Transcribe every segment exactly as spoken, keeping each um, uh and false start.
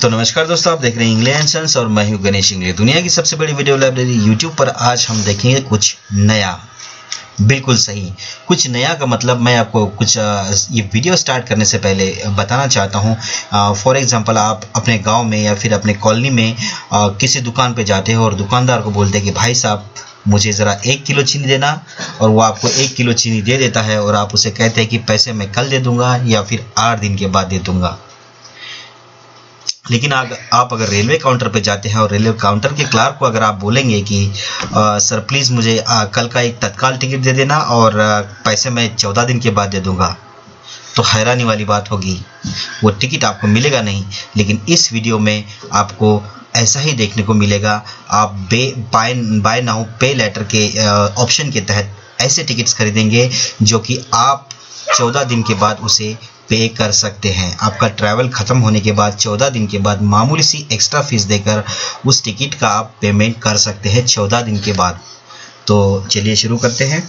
तो नमस्कार दोस्तों, आप देख रहे हैं इंग्लिश एंड सन्स और मैं हूं गणेश इंग्लिश। दुनिया की सबसे बड़ी वीडियो लाइब्रेरी यूट्यूब पर आज हम देखेंगे कुछ नया। बिल्कुल सही, कुछ नया का मतलब मैं आपको कुछ ये वीडियो स्टार्ट करने से पहले बताना चाहता हूं। फॉर एग्जांपल, आप अपने गांव में या फिर अपने कॉलोनी में आ, किसी दुकान पे जाते हो और दुकानदार को बोलते हैं कि भाई साहब मुझे ज़रा एक किलो चीनी देना, और वो आपको एक किलो चीनी दे देता है और आप उसे कहते हैं कि पैसे मैं कल दे दूंगा या फिर आठ दिन के बाद दे दूंगा। लेकिन अगर आप अगर रेलवे काउंटर पे जाते हैं और रेलवे काउंटर के क्लार्क को अगर आप बोलेंगे कि आ, सर प्लीज़ मुझे आ, कल का एक तत्काल टिकट दे देना और आ, पैसे मैं चौदह दिन के बाद दे दूंगा, तो हैरानी वाली बात होगी, वो टिकट आपको मिलेगा नहीं। लेकिन इस वीडियो में आपको ऐसा ही देखने को मिलेगा। आप बे buy buy now pay later के ऑप्शन के तहत ऐसे टिकट्स खरीदेंगे जो कि आप चौदह दिन के बाद उसे पे कर सकते हैं। आपका ट्रैवल ख़त्म होने के बाद चौदह दिन के बाद मामूली सी एक्स्ट्रा फीस देकर उस टिकट का आप पेमेंट कर सकते हैं चौदह दिन के बाद। तो चलिए शुरू करते हैं।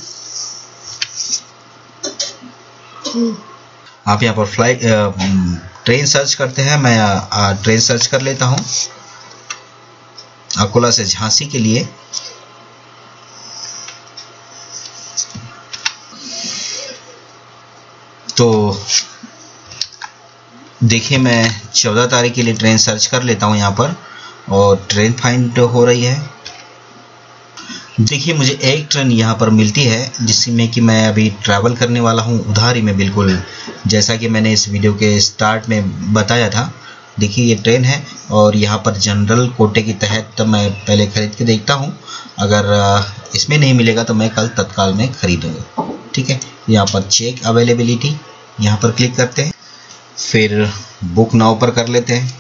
आप यहाँ पर फ्लाइट ट्रेन सर्च करते हैं। मैं आ, ट्रेन सर्च कर लेता हूँ अकोला से झांसी के लिए। तो देखिए, मैं चौदह तारीख के लिए ट्रेन सर्च कर लेता हूँ यहाँ पर, और ट्रेन फाइंड हो रही है। देखिए, मुझे एक ट्रेन यहाँ पर मिलती है जिसमें कि मैं अभी ट्रैवल करने वाला हूँ उधारी में, बिल्कुल जैसा कि मैंने इस वीडियो के स्टार्ट में बताया था। देखिए, ये ट्रेन है और यहाँ पर जनरल कोटे के तहत तो मैं पहले खरीद के देखता हूँ। अगर इसमें नहीं मिलेगा तो मैं कल तत्काल में खरीदूँगा। ठीक है, यहाँ पर चेक अवेलेबिलिटी यहाँ पर क्लिक करते हैं, फिर बुक नाउ पर कर लेते हैं।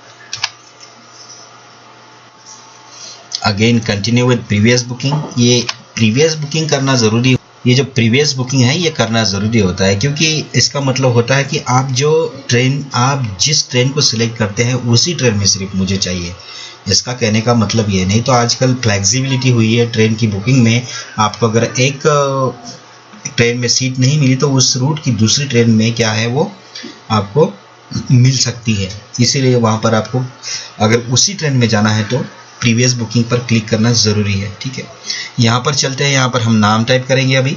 Again continue with previous booking. ये प्रीवियस बुकिंग करना ज़रूरी, ये जो प्रीवियस बुकिंग है ये करना ज़रूरी होता है, क्योंकि इसका मतलब होता है कि आप जो ट्रेन आप जिस ट्रेन को सिलेक्ट करते हैं उसी ट्रेन में सिर्फ मुझे चाहिए। इसका कहने का मतलब ये नहीं तो आजकल फ्लेक्सिबिलिटी हुई है ट्रेन की बुकिंग में। आपको अगर एक ट्रेन में सीट नहीं मिली तो उस रूट की दूसरी ट्रेन में क्या है वो आपको मिल सकती है। इसीलिए वहाँ पर आपको अगर उसी ट्रेन में जाना है तो प्रीवियस बुकिंग पर क्लिक करना ज़रूरी है। ठीक है, यहाँ पर चलते हैं। यहाँ पर हम नाम टाइप करेंगे। अभी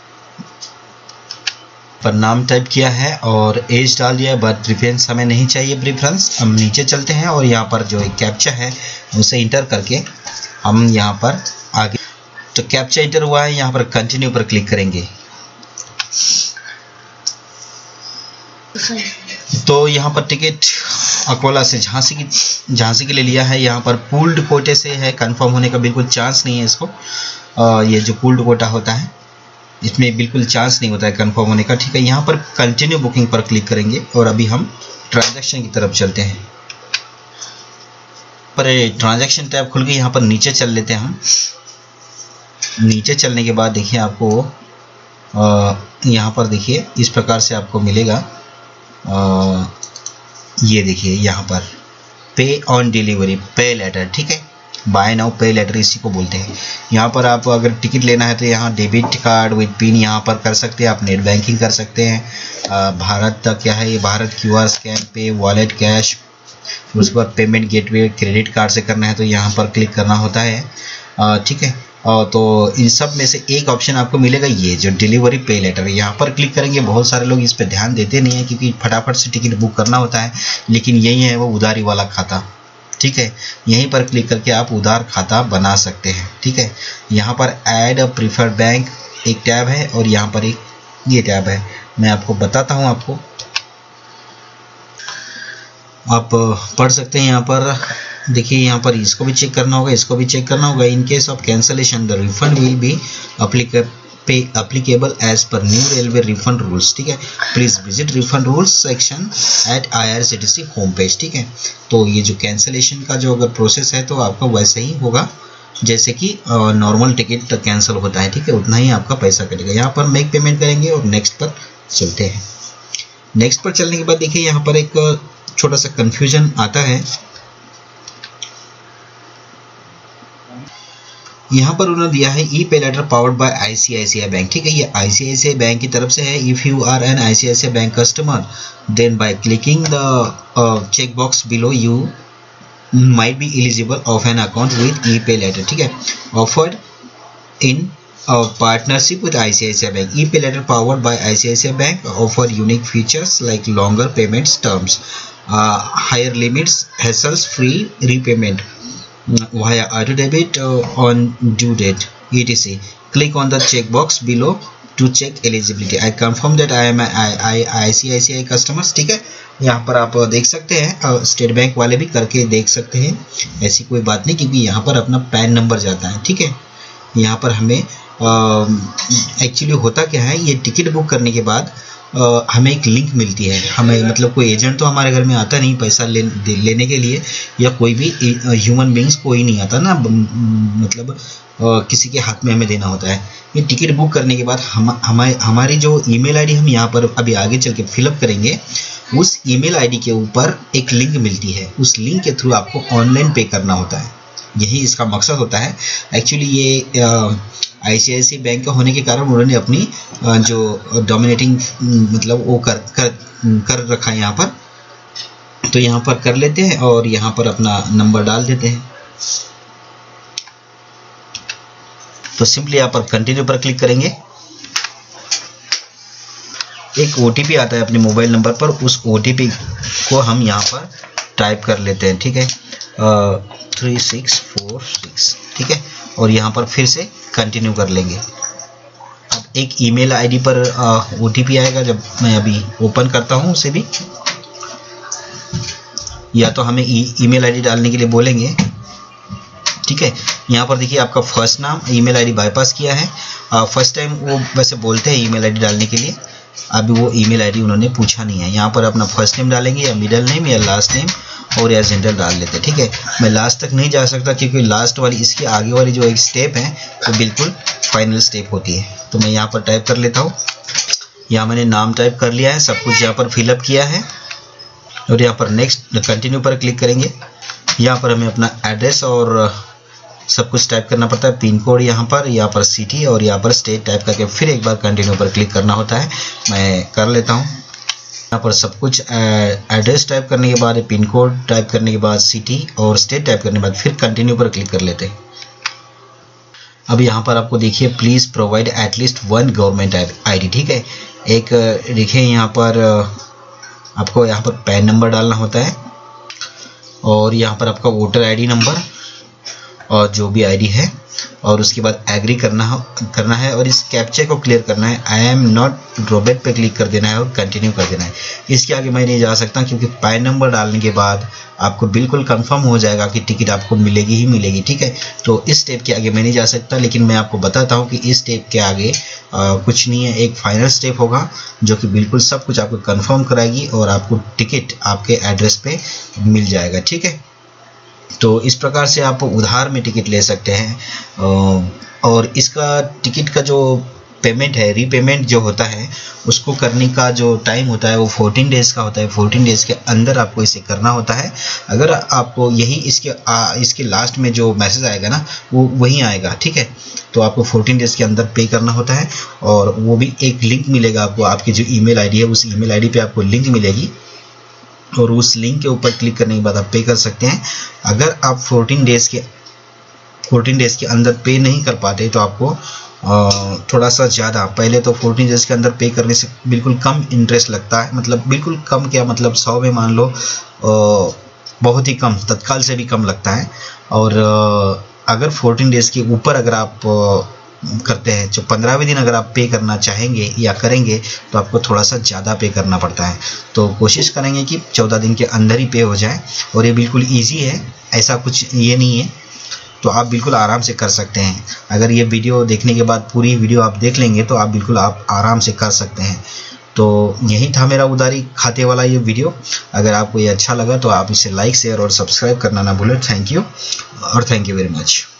पर नाम टाइप किया है और एज डाल दिया है, बट प्रेफरेंस हमें नहीं चाहिए प्रेफरेंस। हम नीचे चलते हैं और यहाँ पर जो एक कैप्चा है उसे इंटर करके हम यहाँ पर आगे, तो कैप्चा इंटर हुआ है, यहाँ पर कंटिन्यू पर क्लिक करेंगे। तो यहाँ पर टिकट अकोला से झांसी की झांसी के लिए लिया है। यहाँ पर पूल्ड कोटे से है, कंफर्म होने का बिल्कुल चांस नहीं है इसको। आ, ये जो पूल्ड कोटा होता है इसमें बिल्कुल चांस नहीं होता है कंफर्म होने का। ठीक है, यहाँ पर कंटिन्यू बुकिंग पर क्लिक करेंगे और अभी हम ट्रांजैक्शन की तरफ चलते हैं। पर ट्रांजैक्शन टैब खुल गई। यहाँ पर नीचे चल लेते हैं हम। नीचे चलने के बाद देखिए आपको आ, यहाँ पर देखिए इस प्रकार से आपको मिलेगा। आ, ये देखिए यहाँ पर पे ऑन डिलीवरी पे लेटर। ठीक है, बाय नाउ पे लेटर इसी को बोलते हैं। यहाँ पर आप अगर टिकट लेना है तो यहाँ डेबिट कार्ड विद पिन यहाँ पर कर सकते हैं। आप नेट बैंकिंग कर सकते हैं। आ, भारत तक क्या है ये, Bharat QR scan pay wallet cash, उसके बाद पेमेंट गेटवे क्रेडिट कार्ड से करना है तो यहाँ पर क्लिक करना होता है। ठीक है, तो इन सब में से एक ऑप्शन आपको मिलेगा ये जो डिलीवरी पे लेटर। यहाँ पर क्लिक करेंगे। बहुत सारे लोग इस पर ध्यान देते नहीं है क्योंकि फटाफट से टिकट बुक करना होता है, लेकिन यही है वो उधारी वाला खाता। ठीक है, यहीं पर क्लिक करके आप उधार खाता बना सकते हैं। ठीक है, यहाँ पर ऐड अ प्रीफर्ड बैंक एक टैब है और यहाँ पर एक ये टैब है। मैं आपको बताता हूँ, आपको आप पढ़ सकते हैं। यहाँ पर देखिए, यहाँ पर इसको भी चेक करना होगा, इसको भी चेक करना होगा। In case of cancellation the refund will be applicable as per new railway refund rules। ठीक है, please visit refund rules section at I R C T C home page. ठीक है, तो ये जो कैंसलेशन का जो अगर प्रोसेस है तो आपका वैसे ही होगा जैसे कि नॉर्मल टिकट कैंसिल होता है। ठीक है, उतना ही आपका पैसा कटेगा। यहाँ पर मेक पेमेंट करेंगे और नेक्स्ट पर चलते हैं। नेक्स्ट पर चलने के बाद देखिए यहाँ पर एक छोटा सा कंफ्यूजन आता है। यहाँ पर उन्होंने दिया है e pay later powered by ICICI bank, ठीक है, ये आईसीआईसीआई बैंक की तरफ से है। If you are an ICICI bank customer then by clicking the check box below you might be eligible of an account with e-pay letter, ठीक है, offered in a partnership with I C I C I Bank. e-pay letter powered by I C I C I Bank offer unique features like longer payments terms, uh, higher limits, hassles free repayment via auto debit uh, on due date et cetera. Click on the checkbox below to check eligibility. I confirm that I am a I C I C I customers, ठीक है। यहाँ पर आप देख सकते हैं, state bank वाले भी करके देख सकते हैं, ऐसी कोई बात नहीं, क्योंकि यहाँ पर अपना पैन नंबर जाता है, ठीक है। यहाँ पर हमें एक्चुअली होता क्या है, ये टिकट बुक करने के बाद आ, हमें एक लिंक मिलती है, हमें मतलब कोई एजेंट तो हमारे घर में आता नहीं पैसा ले, लेने के लिए, या कोई भी ह्यूमन बींग्स कोई नहीं आता ना, मतलब आ, किसी के हाथ में हमें देना होता है। ये टिकट बुक करने के बाद हम हमारे हमारी जो ईमेल आईडी हम यहाँ पर अभी आगे चल के फिलअप करेंगे, उस ईमेल आईडी के ऊपर एक लिंक मिलती है, उस लिंक के थ्रू आपको ऑनलाइन पे करना होता है, यही इसका मकसद होता है। एक्चुअली ये आईसीआईसीआई बैंक का होने के कारण उन्होंने अपनी आ, जो डोमिनेटिंग मतलब वो कर कर कर रखा है यहाँ पर, तो यहाँ पर कर लेते हैं और यहाँ पर अपना नंबर डाल देते हैं। तो सिंपली यहाँ पर कंटिन्यू पर क्लिक करेंगे, एक ओटीपी आता है अपने मोबाइल नंबर पर, उस ओटीपी को हम यहाँ पर टाइप कर लेते हैं, ठीक है, थ्री सिक्स फोर सिक्स, ठीक है, और यहाँ पर फिर से कंटिन्यू कर लेंगे। अब एक ईमेल आईडी पर ओटीपी आएगा, जब मैं अभी ओपन करता हूँ उसे भी, या तो हमें ईमेल आईडी डालने के लिए बोलेंगे, ठीक है। यहाँ पर देखिए आपका फर्स्ट नाम, ईमेल आईडी बाईपास किया है, फर्स्ट टाइम वो वैसे बोलते हैं ईमेल आईडी डालने के लिए, अभी वो ईमेल आईडी उन्होंने पूछा नहीं है। यहाँ पर अपना फर्स्ट नेम डालेंगे या मिडिल नेम या लास्ट नेम और या जेंडर डाल लेते हैं, ठीक है। मैं लास्ट तक नहीं जा सकता क्योंकि लास्ट वाली इसके आगे वाली जो एक स्टेप है वो बिल्कुल फाइनल स्टेप होती है, तो मैं यहाँ पर टाइप कर लेता हूँ। यहाँ मैंने नाम टाइप कर लिया है, सब कुछ यहाँ पर फिलअप किया है, और यहाँ पर नेक्स्ट कंटिन्यू पर क्लिक करेंगे। यहाँ पर हमें अपना एड्रेस और सब कुछ टाइप करना पड़ता है, पिन कोड यहाँ पर, यहाँ पर सिटी और यहाँ पर स्टेट टाइप करके फिर एक बार कंटिन्यू पर क्लिक करना होता है। मैं कर लेता हूँ। यहाँ पर सब कुछ एड्रेस टाइप करने के बाद, पिन कोड टाइप करने के बाद, सिटी और स्टेट टाइप करने के बाद फिर कंटिन्यू पर क्लिक कर लेते हैं। अब यहाँ पर आपको देखिए please provide at least one government ID, ठीक है। एक देखिए यहाँ पर आपको यहाँ पर पैन नंबर डालना होता है, और यहाँ पर आपका वोटर आईडी नंबर और जो भी आईडी है, और उसके बाद एग्री करना करना है और इस कैप्चा को क्लियर करना है। आई एम नॉट रोबोट पे क्लिक कर देना है और कंटिन्यू कर देना है। इसके आगे मैं नहीं जा सकता क्योंकि पैन नंबर डालने के बाद आपको बिल्कुल कंफर्म हो जाएगा कि टिकट आपको मिलेगी ही मिलेगी, ठीक है। तो इस स्टेप के आगे मैं नहीं जा सकता, लेकिन मैं आपको बताता हूँ कि इस स्टेप के आगे आ, कुछ नहीं है, एक फाइनल स्टेप होगा जो कि बिल्कुल सब कुछ आपको कंफर्म कराएगी और आपको टिकट आपके एड्रेस पे मिल जाएगा, ठीक है। तो इस प्रकार से आप उधार में टिकट ले सकते हैं, और इसका टिकट का जो पेमेंट है, रीपेमेंट जो होता है, उसको करने का जो टाइम होता है वो फोर्टीन डेज़ का होता है। फोर्टीन डेज़ के अंदर आपको इसे करना होता है। अगर आपको यही इसके आ, इसके लास्ट में जो मैसेज आएगा ना वो वही आएगा, ठीक है। तो आपको फोर्टीन डेज़ के अंदर पे करना होता है, और वो भी एक लिंक मिलेगा आपको, आपकी जो ईमेल आईडी है उस ईमेल आईडी पे आपको लिंक मिलेगी, और उस लिंक के ऊपर क्लिक करने के बाद आप पे कर सकते हैं। अगर आप फोर्टीन डेज़ के फोर्टीन डेज़ के अंदर पे नहीं कर पाते तो आपको थोड़ा सा ज़्यादा, पहले तो फोर्टीन डेज़ के अंदर पे करने से बिल्कुल कम इंटरेस्ट लगता है, मतलब बिल्कुल कम क्या, मतलब सौ में मान लो बहुत ही कम, तत्काल से भी कम लगता है। और अगर फोर्टीन डेज़ के ऊपर अगर आप करते हैं, जो पंद्रहवें दिन अगर आप पे करना चाहेंगे या करेंगे तो आपको थोड़ा सा ज़्यादा पे करना पड़ता है। तो कोशिश करेंगे कि चौदह दिन के अंदर ही पे हो जाए, और ये बिल्कुल ईजी है, ऐसा कुछ ये नहीं है, तो आप बिल्कुल आराम से कर सकते हैं। अगर ये वीडियो देखने के बाद पूरी वीडियो आप देख लेंगे तो आप बिल्कुल आप आराम से कर सकते हैं। तो यही था मेरा उधारी खाते वाला ये वीडियो। अगर आपको ये अच्छा लगा तो आप इसे लाइक, शेयर और सब्सक्राइब करना ना भूलें। थैंक यू और थैंक यू वेरी मच।